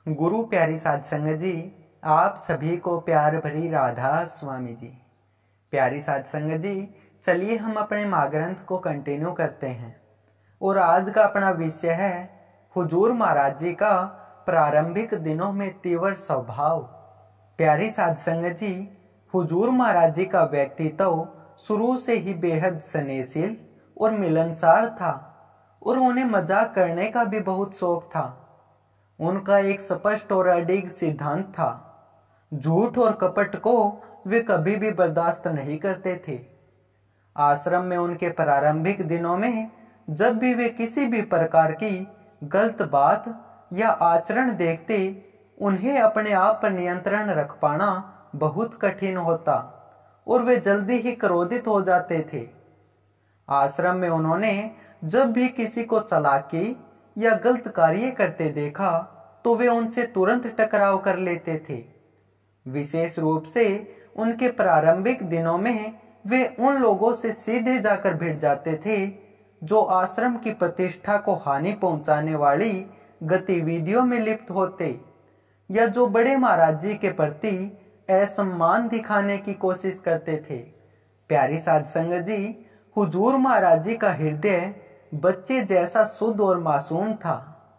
गुरु प्यारी साध संगत जी, आप सभी को प्यार भरी राधा स्वामी जी। प्यारी साध संगत जी, चलिए हम अपने माँ ग्रंथ को कंटिन्यू करते हैं और आज का अपना विषय है हुजूर महाराज जी का प्रारंभिक दिनों में तीव्र स्वभाव। प्यारी साध संगत जी, हुजूर महाराज जी का व्यक्तित्व शुरू से ही बेहद स्नेहशील और मिलनसार था और उन्हें मजाक करने का भी बहुत शौक था। उनका एक स्पष्ट और अडिग सिद्धांत था, झूठ और कपट को वे कभी भी बर्दाश्त नहीं करते थे। आश्रम में उनके प्रारंभिक दिनों में जब भी वे किसी भी प्रकार की गलत बात या आचरण देखते, उन्हें अपने आप पर नियंत्रण रख पाना बहुत कठिन होता और वे जल्दी ही क्रोधित हो जाते थे। आश्रम में उन्होंने जब भी किसी को चालाकी या गलत कार्य करते देखा तो वे उनसे तुरंत टकराव कर लेते थे। विशेष रूप से उनके प्रारंभिक दिनों में वे उन लोगों से सीधे जाकर भिड़ जाते थे जो आश्रम की प्रतिष्ठा को हानि पहुंचाने वाली गतिविधियों में लिप्त होते या जो बड़े महाराज जी के प्रति असम्मान दिखाने की कोशिश करते थे। प्यारी साध संगत जी, हुजूर महाराज जी का हृदय बच्चे जैसा शुद्ध और मासूम था,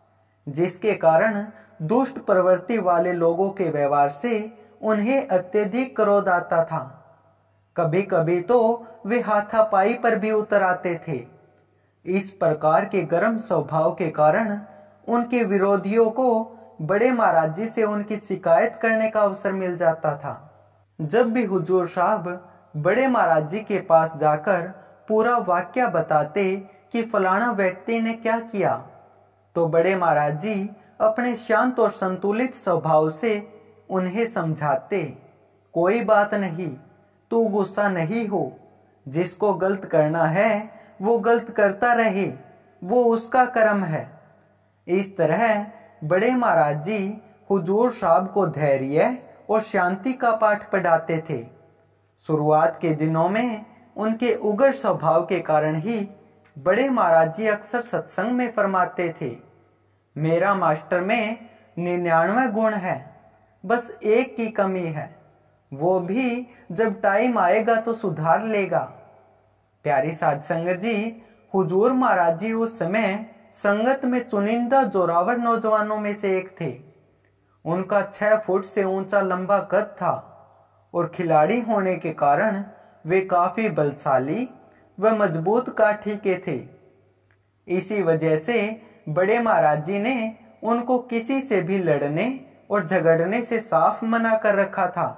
जिसके कारण दुष्ट प्रवृत्ति वाले लोगों के व्यवहार से उन्हें अत्यधिक क्रोध आता था। कभी कभी तो वे हाथापाई पर भी उतर आते थे। इस प्रकार के गर्म स्वभाव के कारण उनके विरोधियों को बड़े महाराज जी से उनकी शिकायत करने का अवसर मिल जाता था। जब भी हुजूर साहब बड़े महाराज जी के पास जाकर पूरा वाक्य बताते कि फलाना व्यक्ति ने क्या किया, तो बड़े महाराज जी अपने शांत और संतुलित स्वभाव से उन्हें समझाते, कोई बात नहीं, तू गुस्सा नहीं हो, जिसको गलत करना है वो गलत करता रहे, वो उसका कर्म है। इस तरह बड़े महाराज जी हुजूर साहब को धैर्य और शांति का पाठ पढ़ाते थे। शुरुआत के दिनों में उनके उग्र स्वभाव के कारण ही बड़े महाराज जी अक्सर सत्संग में फरमाते थे, मेरा मास्टर में 99 गुण है, बस एक की कमी है, वो भी जब टाइम आएगा तो सुधार लेगा। प्यारी साध संगत जी, हुजूर महाराज जी उस समय संगत में चुनिंदा जोरावर नौजवानों में से एक थे। उनका 6 फुट से ऊंचा लंबा कद था और खिलाड़ी होने के कारण वे काफी बलशाली व मजबूत काठी के थे। इसी वजह से बड़े महाराज जी ने उनको किसी से भी लड़ने और झगड़ने से साफ मना कर रखा था।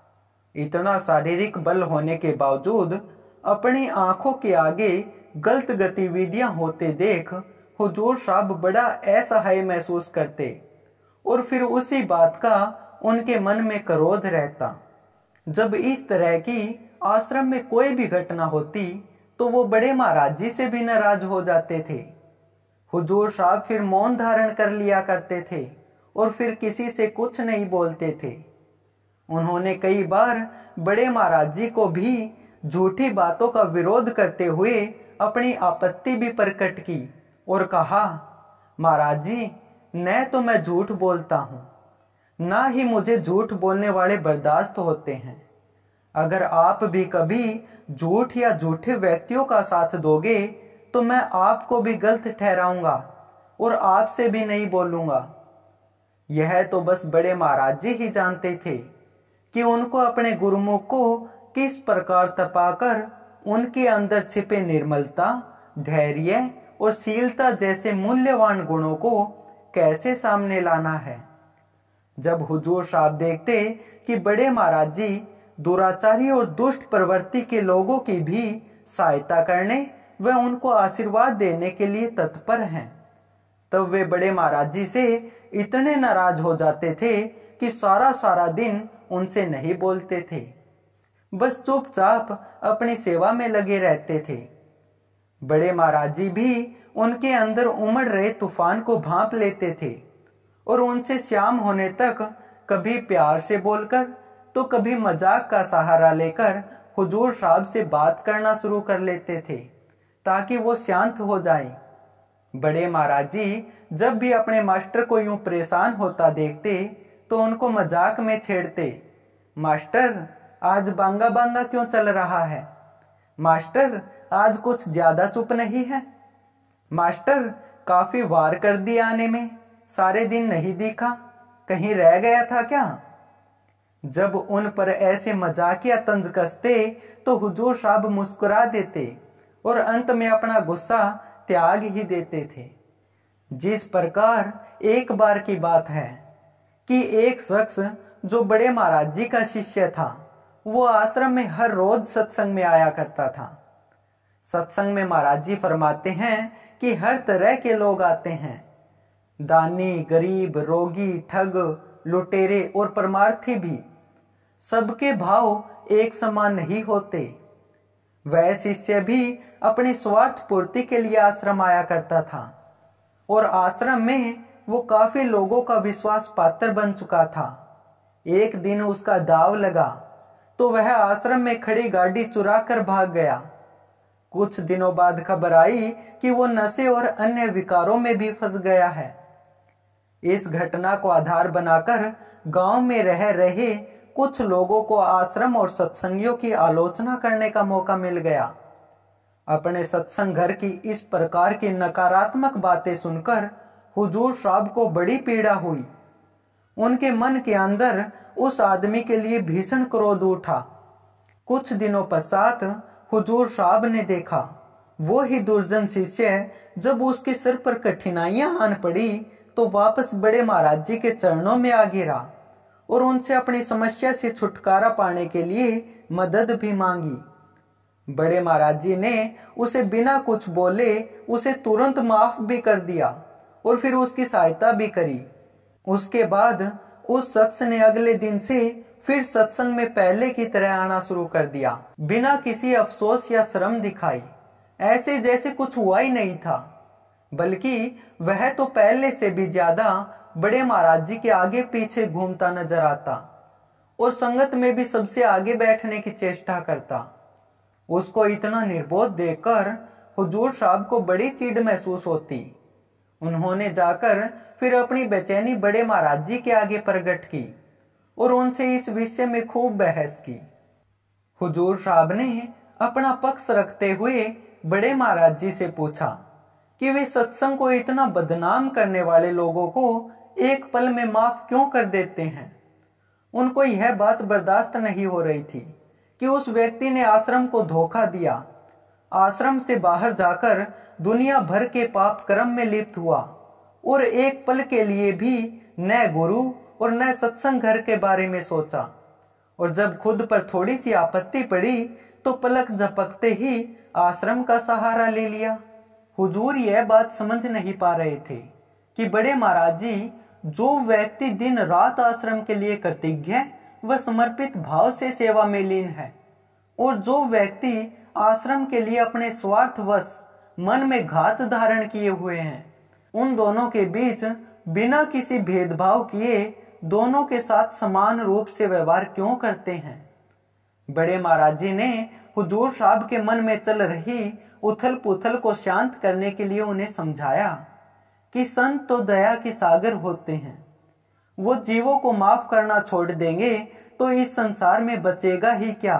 इतना शारीरिक बल होने के बावजूद अपनी आंखों के आगे गलत गतिविधियां होते देख हुजूर साहब बड़ा असहाय महसूस करते और फिर उसी बात का उनके मन में क्रोध रहता। जब इस तरह की आश्रम में कोई भी घटना होती तो वो बड़े महाराज जी से भी नाराज हो जाते थे। हुजूर साहब फिर मौन धारण कर लिया करते थे और फिर किसी से कुछ नहीं बोलते थे। उन्होंने कई बार बड़े महाराज जी को भी झूठी बातों का विरोध करते हुए अपनी आपत्ति भी प्रकट की और कहा, महाराज जी, न तो मैं झूठ बोलता हूँ, ना ही मुझे झूठ बोलने वाले बर्दाश्त होते हैं। अगर आप भी कभी झूठ या झूठे व्यक्तियों का साथ दोगे तो मैं आपको भी गलत ठहराऊंगा और आपसे भी नहीं बोलूंगा। यह तो बस बड़े महाराज जी ही जानते थे कि उनको अपने गुरुमुख को किस प्रकार तपाकर उनके अंदर छिपे निर्मलता, धैर्य और शीलता जैसे मूल्यवान गुणों को कैसे सामने लाना है। जब हुजूर साहब देखते कि बड़े महाराज जी दुराचारी और दुष्ट प्रवृत्ति के लोगों की भी सहायता करने व उनको आशीर्वाद देने के लिए तत्पर हैं, तब वे बड़े महाराज जी से इतने नाराज हो जाते थे कि सारा दिन उनसे नहीं बोलते थे, बस चुपचाप अपनी सेवा में लगे रहते थे। बड़े महाराज जी भी उनके अंदर उमड़ रहे तूफान को भांप लेते थे और उनसे शाम होने तक कभी प्यार से बोलकर तो कभी मजाक का सहारा लेकर हुजूर साहब से बात करना शुरू कर लेते थे ताकि वो शांत हो जाएं। बड़े महाराज जी जब भी अपने मास्टर को यूं परेशान होता देखते तो उनको मजाक में छेड़ते, मास्टर आज बांगा बांगा क्यों चल रहा है? मास्टर आज कुछ ज्यादा चुप नहीं है? मास्टर काफी वार कर दिया आने में, सारे दिन नहीं दिखा, कहीं रह गया था क्या? जब उन पर ऐसे मजाकिया तंज कसते तो हुजूर साहब मुस्कुरा देते और अंत में अपना गुस्सा त्याग ही देते थे। जिस प्रकार एक बार की बात है कि एक शख्स जो बड़े महाराज जी का शिष्य था, वो आश्रम में हर रोज सत्संग में आया करता था। सत्संग में महाराज जी फरमाते हैं कि हर तरह के लोग आते हैं, दानी, गरीब, रोगी, ठग, लुटेरे और परमार्थी भी। सबके भाव एक समान नहीं होते। वह शिष्य भी अपनी स्वार्थ पूर्ति के लिए आश्रम आया करता था और आश्रम में वो काफी लोगों का विश्वास पात्र बन चुका था। एक दिन उसका दाव लगा तो वह आश्रम में खड़ी गाड़ी चुरा कर भाग गया। कुछ दिनों बाद खबर आई कि वो नशे और अन्य विकारों में भी फंस गया है। इस घटना को आधार बनाकर गांव में रह रहे कुछ लोगों को आश्रम और सत्संगियों की आलोचना करने का मौका मिल गया। अपने सत्संग घर की इस प्रकार की नकारात्मक बातें सुनकर हुजूर साहब को बड़ी पीड़ा हुई। उनके मन के अंदर उस आदमी के लिए भीषण क्रोध उठा। कुछ दिनों पश्चात हुजूर साहब ने देखा वो ही दुर्जन शिष्य जब उसके सिर पर कठिनाइयां आन पड़ी तो वापस बड़े महाराज जी के चरणों में आ गिरा और उनसे अपनी समस्या से छुटकारा पाने के लिए मदद भी मांगी। बड़े महाराज जी ने उसे बिना कुछ बोले उसे तुरंत माफ भी कर दिया और फिर उसकी सहायता भी करी। उसके बाद उस शख्स ने अगले दिन से फिर सत्संग में पहले की तरह आना शुरू कर दिया, बिना किसी अफसोस या शर्म दिखाई, ऐसे जैसे कुछ हुआ ही नहीं था। बल्कि वह तो पहले से भी ज्यादा बड़े महाराज जी के आगे पीछे घूमता नजर आता और संगत में भी सबसे आगे बैठने की चेष्टा करता। उसको इतना निर्बोध देखकर हुजूर साहब को बड़ी चिढ़ महसूस होती। उन्होंने जाकर फिर अपनी बेचैनी बड़े महाराज जी के आगे प्रकट की और उनसे इस विषय में खूब बहस की। हुजूर साहब ने अपना पक्ष रखते हुए बड़े महाराज जी से पूछा कि वे सत्संग को इतना बदनाम करने वाले लोगों को एक पल में माफ क्यों कर देते हैं। उनको यह बात बर्दाश्त नहीं हो रही थी कि उस व्यक्ति ने आश्रम को धोखा दिया, आश्रम से बाहर जाकर दुनिया भर के पाप कर्म में लिप्त हुआ और एक पल के लिए भी न गुरु और न सत्संग घर के बारे में सोचा, और जब खुद पर थोड़ी सी आपत्ति पड़ी तो पलक झपकते ही आश्रम का सहारा ले लिया। हुजूर यह बात समझ नहीं पा रहे थे कि बड़े महाराज जी जो व्यक्ति दिन रात आश्रम के लिए कृतज्ञ व समर्पित भाव से सेवा में लीन है और जो व्यक्ति आश्रम के लिए अपने स्वार्थवश मन में घात धारण किए हुए हैं, उन दोनों के बीच बिना किसी भेदभाव किए दोनों के साथ समान रूप से व्यवहार क्यों करते हैं। बड़े महाराज जी ने हुजूर साहब के मन में चल रही उथल पुथल को शांत करने के लिए उन्हें समझाया कि संत तो दया के सागर होते हैं, वो जीवों को माफ करना छोड़ देंगे तो इस संसार में बचेगा ही क्या।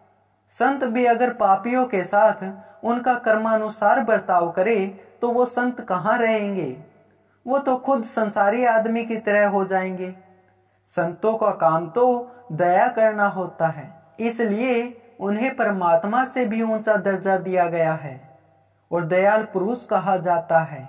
संत भी अगर पापियों के साथ उनका कर्मानुसार बर्ताव करे तो वो संत कहाँ रहेंगे, वो तो खुद संसारी आदमी की तरह हो जाएंगे। संतों का काम तो दया करना होता है, इसलिए उन्हें परमात्मा से भी ऊंचा दर्जा दिया गया है और दयाल पुरुष कहा जाता है।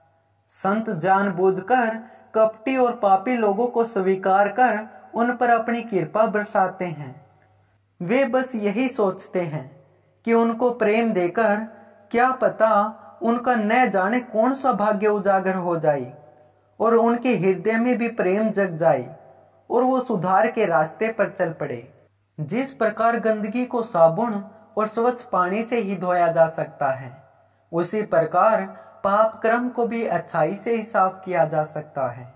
संत जानबूझकर कपटी और पापी लोगों को स्वीकार कर उन पर अपनी कृपा बरसाते हैं। वे बस यही सोचते हैं कि उनको प्रेम देकर क्या पता उनका न जाने कौन सा भाग्य उजागर हो जाए और उनके हृदय में भी प्रेम जग जाए और वो सुधार के रास्ते पर चल पड़े। जिस प्रकार गंदगी को साबुन और स्वच्छ पानी से ही धोया जा सकता है, उसी प्रकार पाप कर्म को भी अच्छाई से ही साफ किया जा सकता है।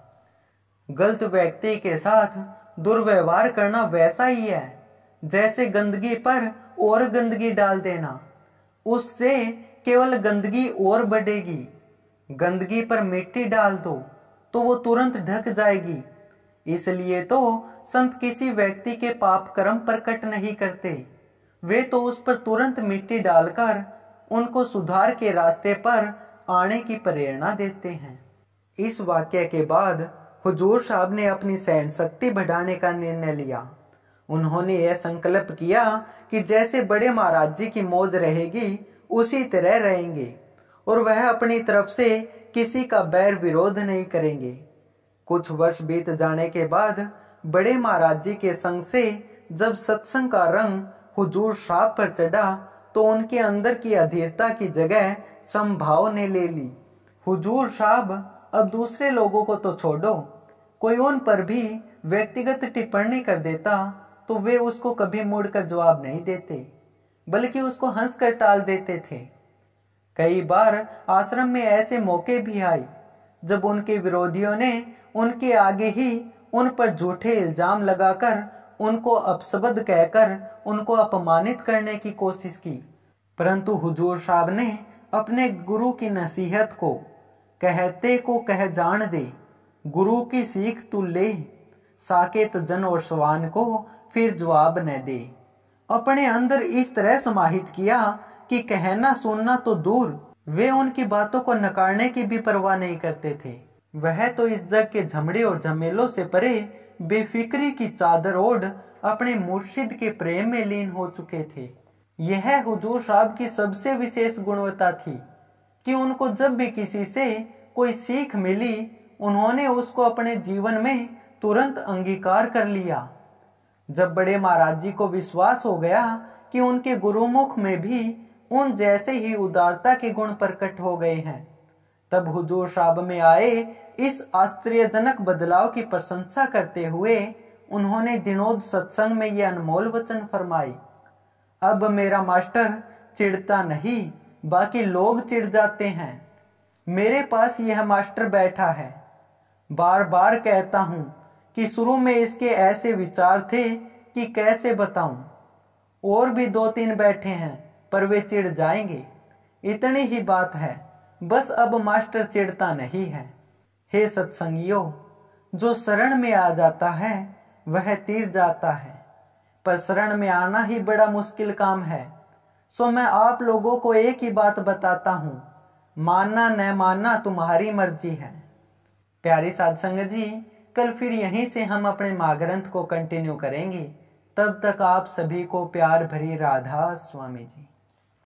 गलत व्यक्ति के साथ दुर्व्यवहार करना वैसा ही है जैसे गंदगी पर और गंदगी डाल देना, उससे केवल गंदगी और बढ़ेगी। गंदगी पर मिट्टी डाल दो तो वो तुरंत ढक जाएगी। इसलिए तो संत किसी व्यक्ति के पाप कर्म प्रकट नहीं करते, वे तो उस पर तुरंत मिट्टी डालकर उनको सुधार के रास्ते पर आने की प्रेरणा देते हैं। इस वाक्य के बाद हुजूर साहब ने अपनी सहन शक्ति बढ़ाने का निर्णय लिया। उन्होंने यह संकल्प किया कि जैसे बड़े महाराज जी की मौज रहेगी उसी तरह रहेंगे और वह अपनी तरफ से किसी का बैर विरोध नहीं करेंगे। कुछ वर्ष बीत जाने के बाद बड़े महाराज जी के संग से जब सत्संग का रंग हुजूर साहब पर चढ़ा तो उनके अंदर की अधीरता की जगह समभाव ने ले ली। हुजूर साहब अब दूसरे लोगों को तो छोड़ो, कोई उन पर भी व्यक्तिगत टिप्पणी कर देता तो वे उसको कभी मुड़कर जवाब नहीं देते, बल्कि उसको हंसकर टाल देते थे। कई बार आश्रम में ऐसे मौके भी आए जब उनके विरोधियों ने उनके आगे ही उन पर झूठे इल्जाम लगाकर उनको अपशब्द कहकर उनको अपमानित करने की कोशिश की, परंतु हुजूर साहब ने अपने गुरु की नसीहत को कहते को कह जान दे, गुरु की सीख तू ले, साकेत जन और स्वान को फिर जवाब न दे, अपने अंदर इस तरह समाहित किया कि कहना सुनना तो दूर, वे उनकी बातों को नकारने की भी परवाह नहीं करते थे। वह तो इस जग के झमड़े और झमेलों से परे बेफिक्री की चादर ओढ़ अपने मुर्शिद के प्रेम में लीन हो चुके थे। यह हुजूर साहब की सबसे विशेष गुणवत्ता थी कि उनको जब भी किसी से कोई सीख मिली उन्होंने उसको अपने जीवन में तुरंत अंगीकार कर लिया। जब बड़े महाराज जी को विश्वास हो गया कि उनके गुरुमुख में भी उन जैसे ही उदारता के गुण प्रकट हो गए हैं, तब हुजूर साहब में आए इस आश्चर्यजनक बदलाव की प्रशंसा करते हुए उन्होंने दिनोद सत्संग में ये अनमोल वचन फरमाए, अब मेरा मास्टर चिढ़ता नहीं, बाकी लोग चिढ़ जाते हैं। मेरे पास यह मास्टर बैठा है, बार बार कहता हूं कि शुरू में इसके ऐसे विचार थे कि कैसे बताऊं, और भी 2-3 बैठे हैं पर वे चिढ़ जाएंगे, इतनी ही बात है, बस अब मास्टर चिढ़ता नहीं है। हे सत्संगियों, जो शरण में आ जाता है वह तीर जाता है, पर शरण में आना ही बड़ा मुश्किल काम है। सो मैं आप लोगों को एक ही बात बताता हूं, मानना न मानना तुम्हारी मर्जी है। प्यारी साध संगत जी, कल फिर यहीं से हम अपने माँ ग्रंथ को कंटिन्यू करेंगे। तब तक आप सभी को प्यार भरी राधा स्वामी जी।